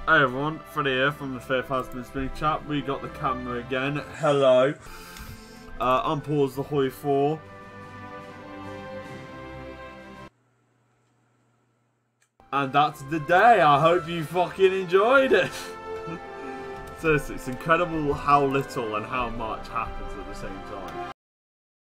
Hey everyone, Freddie here from the Fifth Husband Spinning Chat. We got the camera again. Hello. Unpause the Hoi4. And that's the day. I hope you fucking enjoyed it. So it's incredible how little and how much happens at the same time.